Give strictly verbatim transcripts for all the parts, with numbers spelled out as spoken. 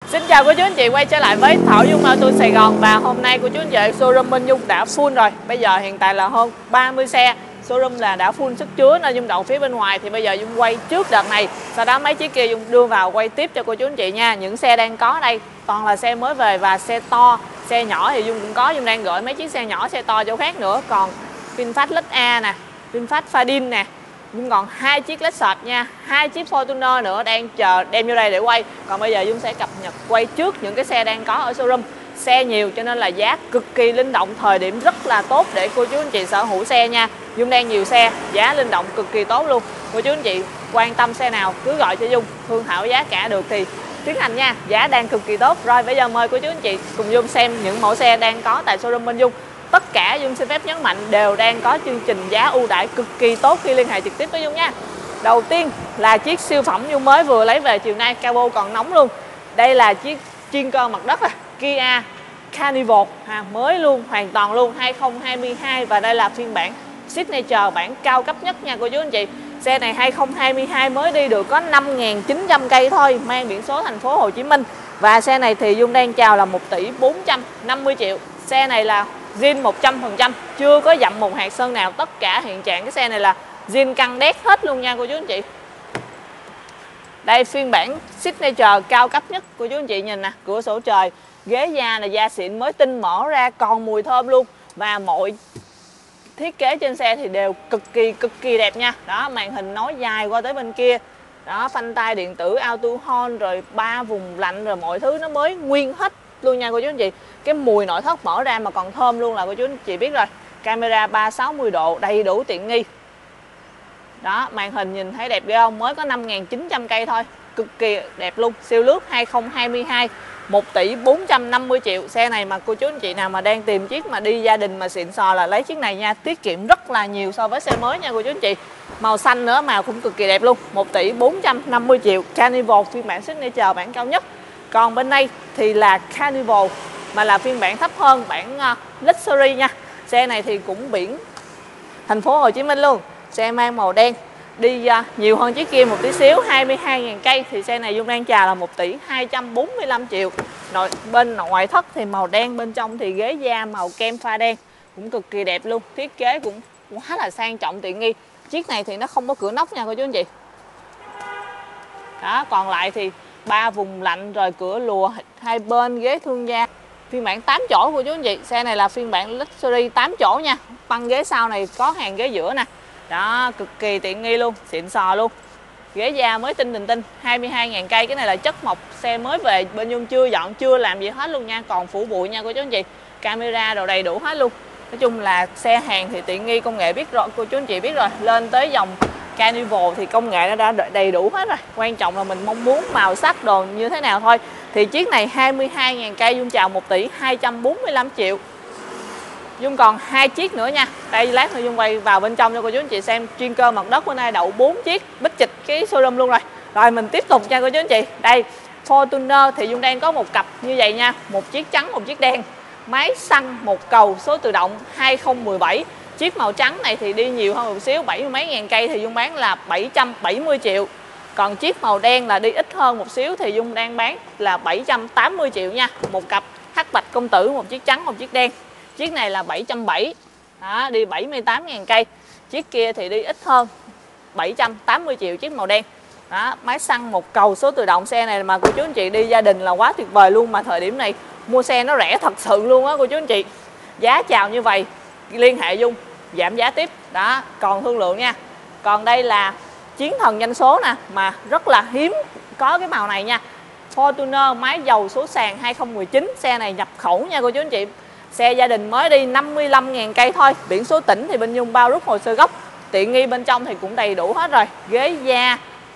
Xin chào cô chú anh chị, quay trở lại với Thảo Dung Auto Sài Gòn. Và hôm nay cô chú anh chị showroom bên Dung đã full rồi. Bây giờ hiện tại là hơn ba mươi xe. Showroom là đã full sức chứa nên Dung đậu phía bên ngoài. Thì bây giờ Dung quay trước đợt này, sau đó mấy chiếc kia Dung đưa vào quay tiếp cho cô chú anh chị nha. Những xe đang có đây toàn là xe mới về và xe to. Xe nhỏ thì Dung cũng có, Dung đang gửi mấy chiếc xe nhỏ, xe to chỗ khác nữa. Còn VinFast Lux A nè, VinFast Fadin nè, Dung còn hai chiếc Lexus nha, hai chiếc Fortuner nữa đang chờ đem vô đây để quay. Còn bây giờ Dung sẽ cập nhật quay trước những cái xe đang có ở showroom. Xe nhiều cho nên là giá cực kỳ linh động, thời điểm rất là tốt để cô chú anh chị sở hữu xe nha. Dung đang nhiều xe, giá linh động cực kỳ tốt luôn. Cô chú anh chị quan tâm xe nào cứ gọi cho Dung, thương thảo giá cả được thì tiến hành nha, giá đang cực kỳ tốt. Rồi bây giờ mời cô chú anh chị cùng Dung xem những mẫu xe đang có tại showroom bên Dung. Tất cả Dung xin phép nhấn mạnh đều đang có chương trình giá ưu đãi cực kỳ tốt khi liên hệ trực tiếp với Dung nha. Đầu tiên là chiếc siêu phẩm Dung mới vừa lấy về chiều nay, cabo còn nóng luôn. Đây là chiếc chuyên cơ mặt đất à, Kia Carnival à, mới luôn, hoàn toàn luôn, hai không hai hai. Và đây là phiên bản Signature, bản cao cấp nhất nha cô chú anh chị. Xe này hai không hai hai mới đi được có năm nghìn chín trăm cây thôi, mang biển số thành phố Hồ Chí Minh. Và xe này thì Dung đang chào là một tỷ bốn trăm năm mươi triệu. Xe này là zin một trăm phần trăm, chưa có dặm một hạt sơn nào. Tất cả hiện trạng cái xe này là zin căng đét hết luôn nha cô chú anh chị. Đây phiên bản Signature cao cấp nhất, cô chú anh chị nhìn nè, cửa sổ trời, ghế da là da xịn mới tinh, mở ra còn mùi thơm luôn. Và mọi thiết kế trên xe thì đều cực kỳ cực kỳ đẹp nha. Đó, màn hình nối dài qua tới bên kia. Đó, phanh tay điện tử auto hold, rồi ba vùng lạnh, rồi mọi thứ nó mới nguyên hết luôn nha cô chú anh chị. Cái mùi nội thất mở ra mà còn thơm luôn là cô chú anh chị biết rồi. Camera ba trăm sáu mươi độ, đầy đủ tiện nghi. Đó, màn hình nhìn thấy đẹp ghê không? Mới có năm nghìn chín trăm cây thôi, cực kỳ đẹp luôn. Siêu lướt hai không hai hai, một tỷ bốn trăm năm mươi triệu. Xe này mà cô chú anh chị nào mà đang tìm chiếc mà đi gia đình mà xịn sò là lấy chiếc này nha, tiết kiệm rất là nhiều so với xe mới nha cô chú anh chị. Màu xanh nữa, màu cũng cực kỳ đẹp luôn, một tỷ bốn trăm năm mươi triệu. Carnival phiên bản Signature bản cao nhất. Còn bên đây thì là Carnival mà là phiên bản thấp hơn, bản uh, Luxury nha. Xe này thì cũng biển thành phố Hồ Chí Minh luôn. Xe mang màu đen, đi uh, nhiều hơn chiếc kia một tí xíu, hai mươi hai nghìn cây. Thì xe này Dung đang chào là một tỷ hai trăm bốn mươi lăm triệu. Nội, bên ngoại thất thì màu đen, bên trong thì ghế da màu kem pha đen, cũng cực kỳ đẹp luôn. Thiết kế cũng quá là sang trọng tiện nghi. Chiếc này thì nó không có cửa nóc nha cô chú anh chị. Đó, còn lại thì ba vùng lạnh, rồi cửa lùa hai bên, ghế thương gia. Phiên bản tám chỗ của chú anh chị. Xe này là phiên bản Luxury tám chỗ nha. Băng ghế sau này có hàng ghế giữa nè. Đó, cực kỳ tiện nghi luôn, xịn sò luôn. Ghế da mới tinh đình tinh, hai mươi hai nghìn cây. Cái này là chất mộc, xe mới về bên Dung chưa dọn, chưa làm gì hết luôn nha. Còn phủ bụi nha cô chú anh chị. Camera đồ đầy đủ hết luôn. Nói chung là xe hàng thì tiện nghi, công nghệ biết rồi, cô chú anh chị biết rồi. Lên tới dòng Carnival thì công nghệ nó đã đầy đủ hết rồi. Quan trọng là mình mong muốn màu sắc đồ như thế nào thôi. Thì chiếc này hai mươi hai nghìn cây, Dung chào một tỷ hai trăm bốn mươi lăm triệu. Dung còn hai chiếc nữa nha. Đây lát nữa Dung quay vào bên trong cho cô chú anh chị xem. Chuyên cơ mặt đất bữa nay đậu bốn chiếc, bích chịch cái showroom luôn rồi. Rồi mình tiếp tục nha cô chú anh chị. Đây Fortuner thì Dung đang có một cặp như vậy nha. Một chiếc trắng, một chiếc đen. Máy xăng một cầu, số tự động hai không một bảy. Chiếc màu trắng này thì đi nhiều hơn một xíu, bảy mươi mấy ngàn cây thì Dung bán là bảy trăm bảy mươi triệu. Còn chiếc màu đen là đi ít hơn một xíu thì Dung đang bán là bảy trăm tám mươi triệu nha. Một cặp hắc bạch công tử, một chiếc trắng, một chiếc đen. Chiếc này là bảy trăm bảy mươi. Đó, đi bảy mươi tám ngàn cây. Chiếc kia thì đi ít hơn, bảy trăm tám mươi triệu chiếc màu đen. Đó, máy xăng một cầu, số tự động. Xe này mà cô chú anh chị đi gia đình là quá tuyệt vời luôn. Mà thời điểm này mua xe nó rẻ thật sự luôn á cô chú anh chị. Giá chào như vậy, liên hệ Dung giảm giá tiếp. Đó, còn thương lượng nha. Còn đây là chiến thần doanh số nè, mà rất là hiếm có cái màu này nha. Fortuner máy dầu số sàn hai không một chín. Xe này nhập khẩu nha cô chú anh chị. Xe gia đình mới đi năm mươi lăm ngàn cây thôi. Biển số tỉnh thì bên Dung bao rút hồ sơ gốc. Tiện nghi bên trong thì cũng đầy đủ hết rồi. Ghế da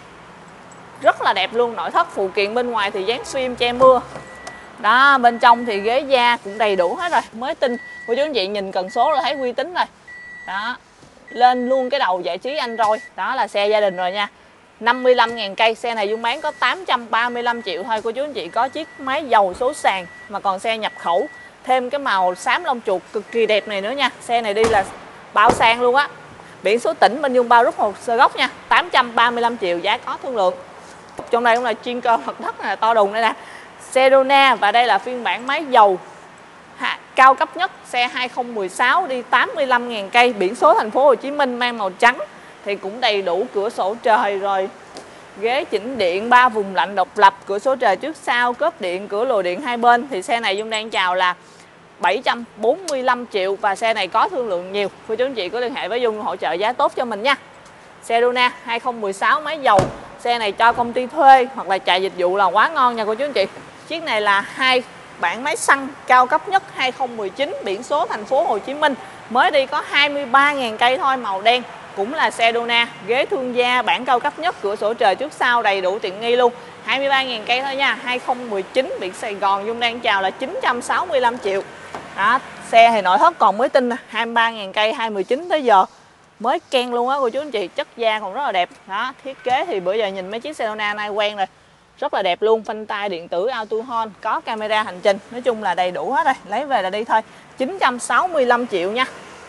rất là đẹp luôn. Nội thất phụ kiện bên ngoài thì dán phim che mưa. Đó, bên trong thì ghế da cũng đầy đủ hết rồi, mới tinh. Cô chú anh chị nhìn cần số là thấy uy tín rồi. Đó, lên luôn cái đầu giải trí Android. Đó là xe gia đình rồi nha. Năm mươi lăm ngàn cây. Xe này Dung bán có tám trăm ba mươi lăm triệu thôi. Cô chú anh chị có chiếc máy dầu số sàn mà còn xe nhập khẩu. Thêm cái màu xám lông chuột cực kỳ đẹp này nữa nha. Xe này đi là bao sang luôn á. Biển số tỉnh bên Dung bao rút hồ sơ gốc nha. Tám trăm ba mươi lăm triệu, giá có thương lượng. Trong đây cũng là chuyên cơ mặt đất này, to đùng đây nè. Sedona, và đây là phiên bản máy dầu cao cấp nhất, xe hai không một sáu đi tám mươi lăm nghìn cây, biển số thành phố Hồ Chí Minh, mang màu trắng. Thì cũng đầy đủ cửa sổ trời rồi, ghế chỉnh điện, ba vùng lạnh độc lập, cửa sổ trời trước sau, cốp điện, cửa lùi điện hai bên. Thì xe này Dung đang chào là bảy trăm bốn mươi lăm triệu, và xe này có thương lượng nhiều. Cô chú anh chị có liên hệ với Dung hỗ trợ giá tốt cho mình nha. Sedona hai không một sáu máy dầu, xe này cho công ty thuê hoặc là chạy dịch vụ là quá ngon nha cô chú anh chị. Chiếc này là hai bản máy xăng cao cấp nhất hai không một chín, biển số thành phố Hồ Chí Minh, mới đi có hai mươi ba nghìn cây thôi, màu đen, cũng là Sedona, ghế thương gia, bản cao cấp nhất, cửa sổ trời trước sau, đầy đủ tiện nghi luôn. hai mươi ba nghìn cây thôi nha, hai không một chín, biển Sài Gòn. Dung đang chào là chín trăm sáu mươi lăm triệu. Đó, xe thì nội thất còn mới tinh nè, hai mươi ba nghìn cây, hai mươi chín tới giờ mới ken luôn á cô chú anh chị, chất da còn rất là đẹp. Đó, thiết kế thì bữa giờ nhìn mấy chiếc Sedona nay quen rồi, rất là đẹp luôn, phanh tay điện tử auto hold, có camera hành trình, nói chung là đầy đủ hết rồi, lấy về là đi thôi. Chín trăm sáu mươi lăm triệu nha.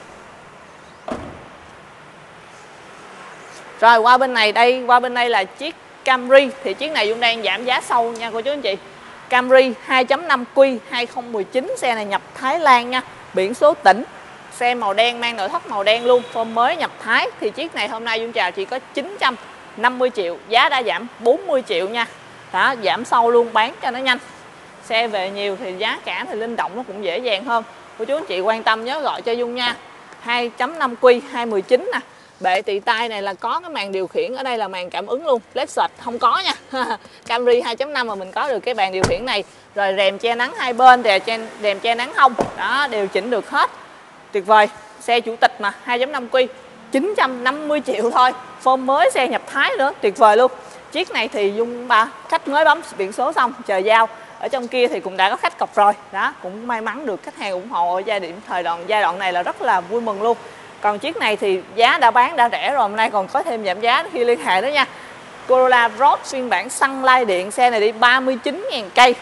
Rồi qua bên này, đây qua bên đây là chiếc Camry, thì chiếc này Dung đang giảm giá sâu nha cô chú anh chị. Camry hai chấm năm Q hai không một chín, xe này nhập Thái Lan nha, biển số tỉnh, xe màu đen, mang nội thất màu đen luôn, form mới nhập Thái. Thì chiếc này hôm nay Dung chào chỉ có chín trăm năm mươi triệu, giá đã giảm bốn mươi triệu nha. Đó, giảm sâu luôn, bán cho nó nhanh. Xe về nhiều thì giá cả thì linh động nó cũng dễ dàng hơn. Cô chú anh chị quan tâm nhớ gọi cho Dung nha. hai chấm năm Q hai một chín nè. Bệ tỳ tay này là có cái màn điều khiển, ở đây là màn cảm ứng luôn, led sệt không có nha. Camry hai chấm năm mà mình có được cái bàn điều khiển này. Rồi rèm che nắng hai bên, rèm che nắng hông, đó, điều chỉnh được hết. Tuyệt vời. Xe chủ tịch mà, hai chấm năm Q chín trăm năm mươi triệu thôi, form mới, xe nhập Thái nữa, tuyệt vời luôn. Chiếc này thì Dung ba khách mới bấm biển số xong chờ giao, ở trong kia thì cũng đã có khách cọc rồi. Đó, cũng may mắn được khách hàng ủng hộ ở giai đoạn thời đoạn giai đoạn này là rất là vui mừng luôn. Còn chiếc này thì giá đã bán đã rẻ rồi, hôm nay còn có thêm giảm giá khi liên hệ đó nha. Corolla Cross phiên bản xăng lai điện, xe này đi ba mươi chín nghìn cây,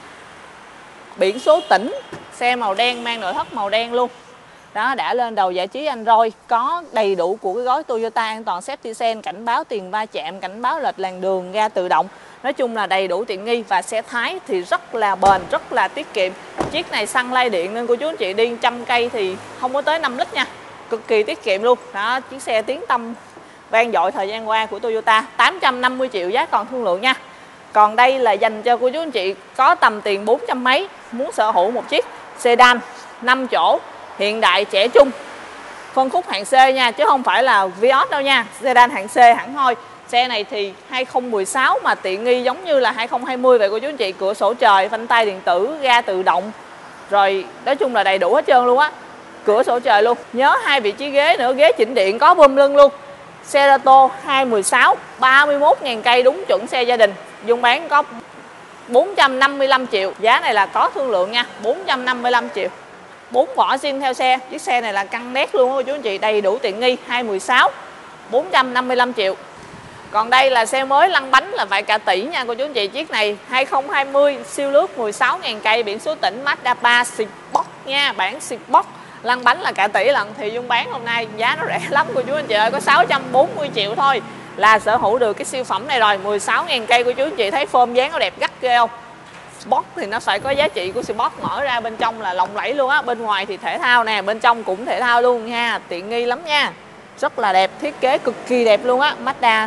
biển số tỉnh, xe màu đen, mang nội thất màu đen luôn. Đó, đã lên đầu giải trí Android, có đầy đủ của cái gói Toyota an toàn Safety Sense, cảnh báo tiền va chạm, cảnh báo lệch làn đường, ga tự động. Nói chung là đầy đủ tiện nghi, và xe Thái thì rất là bền, rất là tiết kiệm. Chiếc này xăng lai điện nên cô chú anh chị đi trăm cây thì không có tới năm lít nha, cực kỳ tiết kiệm luôn. Đó, chiếc xe tiếng tăm vang dội thời gian qua của Toyota, tám trăm năm mươi triệu, giá còn thương lượng nha. Còn đây là dành cho cô chú anh chị có tầm tiền bốn trăm mấy, muốn sở hữu một chiếc sedan năm chỗ, hiện đại, trẻ trung, phân khúc hạng C nha, chứ không phải là Vios đâu nha, sedan hạng C hẳn hoi. Xe này thì hai không một sáu mà tiện nghi giống như là hai không hai không vậy cô chú anh chị, cửa sổ trời, phanh tay điện tử, ga tự động, rồi nói chung là đầy đủ hết trơn luôn á, cửa sổ trời luôn. Nhớ hai vị trí ghế nữa, ghế chỉnh điện, có bơm lưng luôn. Cerato hai một sáu, ba mươi mốt nghìn cây, đúng chuẩn xe gia đình. Dung bán có bốn trăm năm mươi lăm triệu, giá này là có thương lượng nha, bốn trăm năm mươi lăm triệu. Bốn vỏ zin theo xe, chiếc xe này là căng đét luôn cô chú anh chị, đầy đủ tiện nghi. Hai một sáu, bốn trăm năm mươi lăm triệu. Còn đây là xe mới lăn bánh là vài cả tỷ nha cô chú anh chị. Chiếc này hai không hai không, siêu lướt, mười sáu nghìn cây, biển số tỉnh, Mazda ba Sport nha, bản Sport, lăn bánh là cả tỷ lận. Thì Dung bán hôm nay giá nó rẻ lắm cô chú anh chị ơi, có sáu trăm bốn mươi triệu thôi là sở hữu được cái siêu phẩm này rồi. Mười sáu nghìn cây cô chú anh chị thấy form dáng nó đẹp gắt ghê không? Sport thì nó phải có giá trị của Sport, mở ra bên trong là lộng lẫy luôn á. Bên ngoài thì thể thao nè, bên trong cũng thể thao luôn nha, tiện nghi lắm nha, rất là đẹp, thiết kế cực kỳ đẹp luôn á. Mazda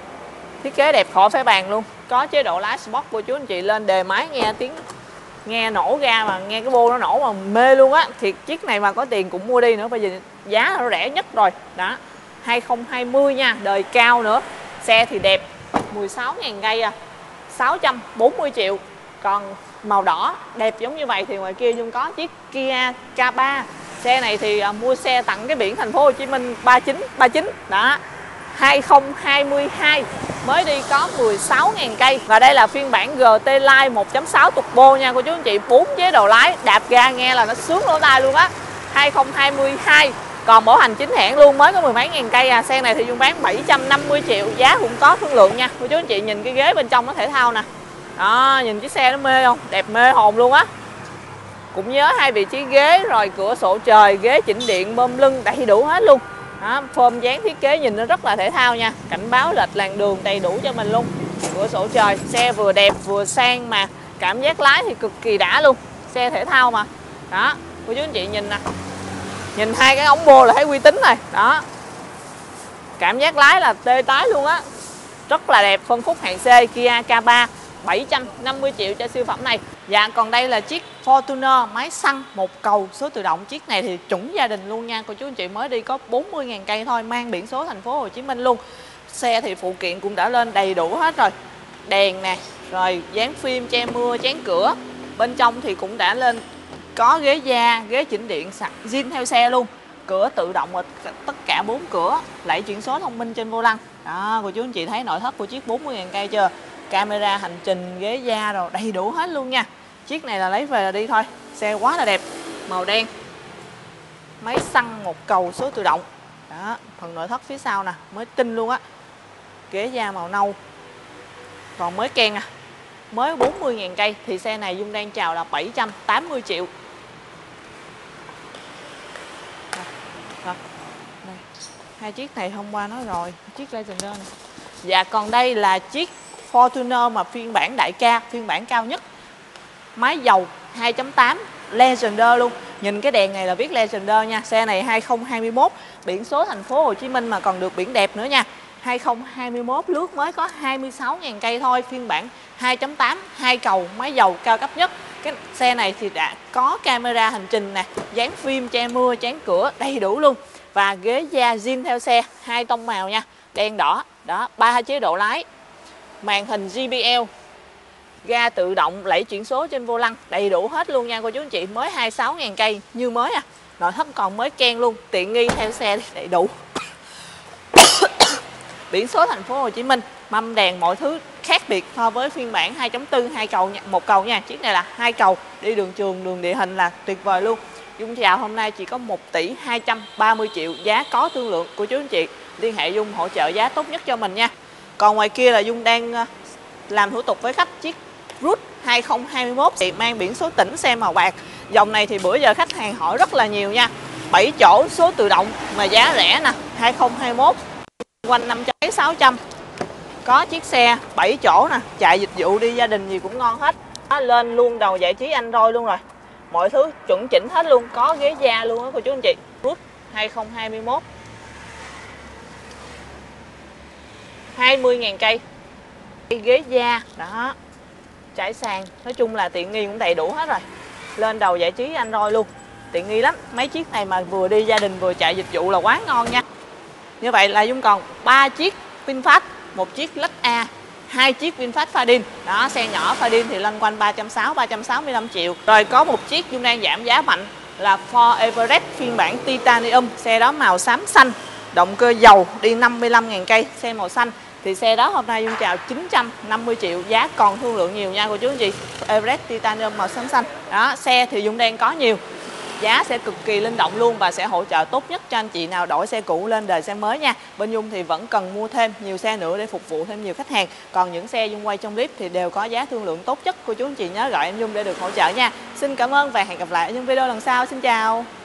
thiết kế đẹp khỏi phải bàn luôn, có chế độ lái Sport cô chú anh chị, lên đề máy nghe tiếng, nghe nổ ra mà nghe cái bô nó nổ mà mê luôn á. Thiệt, chiếc này mà có tiền cũng mua đi nữa, bây giờ giá nó rẻ nhất rồi đó. Hai không hai không nha, đời cao nữa, xe thì đẹp, mười sáu nghìn cây à, sáu trăm bốn mươi triệu. Còn màu đỏ đẹp giống như vậy thì ngoài kia Dung có chiếc Kia K ba. Xe này thì à, mua xe tặng cái biển thành phố Hồ Chí Minh ba chín ba chín đó. Hai không hai hai mới đi có mười sáu nghìn cây. Và đây là phiên bản giê tê Line một chấm sáu turbo nha cô chú anh chị, bốn chế độ lái, đạp ga nghe là nó sướng lỗ tai luôn á. Hai không hai hai, còn bảo hành chính hãng luôn, mới có mười mấy nghìn cây à. Xe này thì Dung bán bảy trăm năm mươi triệu, giá cũng có thương lượng nha cô chú anh chị. Nhìn cái ghế bên trong nó thể thao nè, đó, nhìn chiếc xe nó mê không, đẹp mê hồn luôn á. Cũng nhớ hai vị trí ghế, rồi cửa sổ trời, ghế chỉnh điện, bơm lưng, đầy đủ hết luôn. Đó, form dáng thiết kế nhìn nó rất là thể thao nha, cảnh báo lệch làn đường đầy đủ cho mình luôn. Cửa sổ trời, xe vừa đẹp vừa sang mà Cảm giác lái thì cực kỳ đã luôn, xe thể thao mà. Đó, cô chú anh chị nhìn nè, nhìn hai cái ống bô là thấy uy tín rồi. Đó, cảm giác lái là tê tái luôn á, rất là đẹp. Phân khúc hạng C Kia K ba, bảy trăm năm mươi triệu cho siêu phẩm này. Dạ, còn đây là chiếc Fortuner máy xăng một cầu số tự động. Chiếc này thì chuẩn gia đình luôn nha cô chú anh chị, mới đi có bốn mươi nghìn cây thôi, mang biển số thành phố Hồ Chí Minh luôn. Xe thì phụ kiện cũng đã lên đầy đủ hết rồi, đèn nè, rồi dán phim che mưa, chén cửa. Bên trong thì cũng đã lên có ghế da, ghế chỉnh điện sạc zin theo xe luôn. Cửa tự động và tất cả bốn cửa, lẫy chuyển số thông minh trên vô lăng. Đó, cô chú anh chị thấy nội thất của chiếc bốn mươi nghìn cây chưa? Camera hành trình, ghế da rồi đầy đủ hết luôn nha. Chiếc này là lấy về là đi thôi. Xe quá là đẹp, màu đen, máy xăng một cầu số tự động. Đó, phần nội thất phía sau nè, mới tinh luôn á. Ghế da màu nâu, còn mới ken à, mới bốn mươi nghìn cây. Thì xe này Dung đang chào là bảy trăm tám mươi triệu. Rồi, đây. Hai chiếc này hôm qua nói rồi, chiếc Legender này. Dạ, còn đây là chiếc Fortuner mà phiên bản đại ca, phiên bản cao nhất. Máy dầu hai chấm tám Legender luôn. Nhìn cái đèn này là viết Legender nha. Xe này hai không hai mốt, biển số thành phố Hồ Chí Minh mà còn được biển đẹp nữa nha. hai không hai mốt lướt mới có hai mươi sáu nghìn cây thôi, phiên bản hai chấm tám, hai cầu, máy dầu cao cấp nhất. Cái xe này thì đã có camera hành trình nè, dán phim che mưa, chén cửa đầy đủ luôn. Và ghế da zin theo xe, hai tông màu nha, đen đỏ. Đó, ba chế độ lái, màn hình J B L, ga tự động, lẫy chuyển số trên vô lăng, đầy đủ hết luôn nha cô chú anh chị. Mới hai mươi sáu nghìn cây như mới à. Nội thất còn mới ken luôn, tiện nghi theo xe đầy đủ. Biển số thành phố Hồ Chí Minh, mâm đèn mọi thứ khác biệt so với phiên bản hai chấm bốn, hai cầu một cầu nha. Chiếc này là hai cầu, đi đường trường, đường địa hình là tuyệt vời luôn. Dung chào hôm nay chỉ có một tỷ hai trăm ba mươi triệu, giá có thương lượng. Cô chú anh chị liên hệ Dung hỗ trợ giá tốt nhất cho mình nha. Còn ngoài kia là Dung đang làm thủ tục với khách chiếc Root hai không hai mốt thì mang biển số tỉnh, xe màu bạc. Dòng này thì bữa giờ khách hàng hỏi rất là nhiều nha. bảy chỗ số tự động mà giá rẻ nè, hai không hai mốt quanh năm trăm sáu trăm. Có chiếc xe bảy chỗ nè, chạy dịch vụ đi gia đình gì cũng ngon hết. Đó, lên luôn đầu giải trí Android luôn rồi. Mọi thứ chuẩn chỉnh hết luôn, có ghế da luôn á cô chú anh chị. Root hai không hai mốt, hai mươi nghìn cây. Ghế da, đó, trải sàn, nói chung là tiện nghi cũng đầy đủ hết rồi. Lên đầu giải trí Android luôn, tiện nghi lắm. Mấy chiếc này mà vừa đi gia đình vừa chạy dịch vụ là quá ngon nha. Như vậy là Dung còn ba chiếc VinFast, một chiếc Lux A, hai chiếc VinFast Fadin. Đó, xe nhỏ Fadin thì lên quanh ba trăm sáu mươi, ba trăm sáu mươi lăm triệu. Rồi có một chiếc Dung đang giảm giá mạnh là Ford Everest phiên bản Titanium. Xe đó màu xám xanh, động cơ dầu, đi năm mươi lăm nghìn cây, xe màu xanh. Thì xe đó hôm nay Dung chào chín trăm năm mươi triệu, giá còn thương lượng nhiều nha cô chú anh chị. Everest Titanium màu xám xanh. Đó, xe thì Dung đang có nhiều, giá sẽ cực kỳ linh động luôn và sẽ hỗ trợ tốt nhất cho anh chị nào đổi xe cũ lên đời xe mới nha. Bên Dung thì vẫn cần mua thêm nhiều xe nữa để phục vụ thêm nhiều khách hàng. Còn những xe Dung quay trong clip thì đều có giá thương lượng tốt nhất. Cô chú anh chị nhớ gọi em Dung để được hỗ trợ nha. Xin cảm ơn và hẹn gặp lại ở những video lần sau. Xin chào.